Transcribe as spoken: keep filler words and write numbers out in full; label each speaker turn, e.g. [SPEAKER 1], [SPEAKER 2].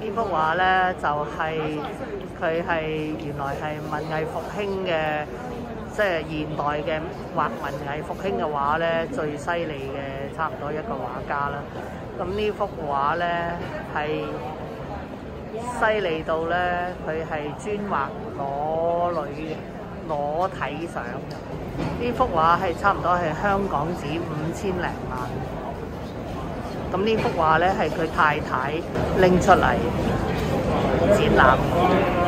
[SPEAKER 1] 呢幅畫呢，就係佢係原來係文藝復興嘅，即係現代嘅畫文藝復興嘅畫呢，最犀利嘅差唔多一個畫家啦。咁呢幅畫呢，係犀利到呢，佢係專畫裸女嘅裸體相嘅。呢幅畫係差唔多係香港紙五千零萬。咁呢幅畫呢，係佢太太拎出嚟展覽。